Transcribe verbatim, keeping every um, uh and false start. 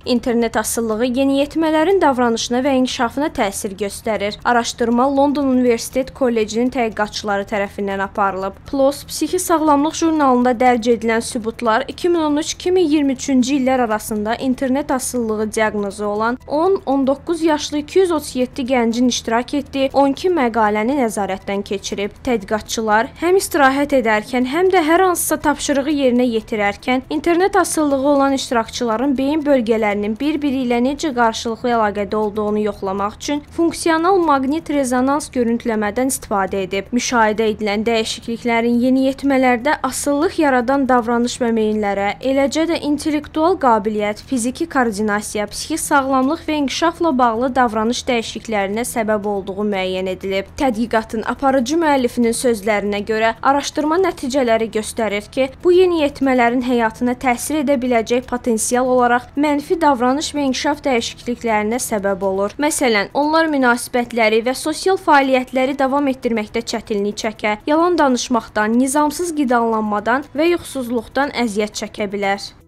İnternet asılılığı yeniyetmələrin davranışına və inkişafına təsir göstərir. Araşdırma London Universitet Kollecinin tədqiqatçıları tərəfindən aparılıb. PLOS Psixi Sağlamlıq jurnalında dərc edilən sübutlar iki min on üç iki min iyirmi üçüncü illər arasında internet asılılığı diaqnozu olan on on doqquz yaşlı iki yüz otuz yeddi gəncin iştirak etdiyi on iki məqaləni nəzarətdən keçirib. Tədqiqatçılar həm istirahət edərkən, həm də hər hansısa tapşırığı yerinə yetirərkən internet asılılığı olan iştirakçıların beyin bölgələri bir-biri ilə necə qarşılıqlı əlaqədə olduğunu yoxlamaq üçün funksional maqnit rezonans görüntüləmədən istifadə edib. Müşahidə edilən dəyişikliklərin yeniyetmələrdə asıllıq yaradan davranış və meyillərə, eləcə də intellektual qabiliyyət, fiziki koordinasiya, psixi sağlamlıq və inkişafla bağlı davranış dəyişikliklərinə səbəb olduğu müəyyən edilib. Tədqiqatın aparıcı müəllifinin sözlərinə görə, araşdırma nəticələri göstərir ki, bu yeniyetmələrin həyatına təsir edə biləcək potensial olaraq mənfi davranış və inkişaf dəyişikliklərinə səbəb olur. Məsələn, onlar münasibətləri və sosial fəaliyyətləri davam etdirməkdə çətinlik çəkə, yalan danışmaqdan, nizamsız qidalanmadan və yuxusuzluqdan əziyyət çəkə bilər.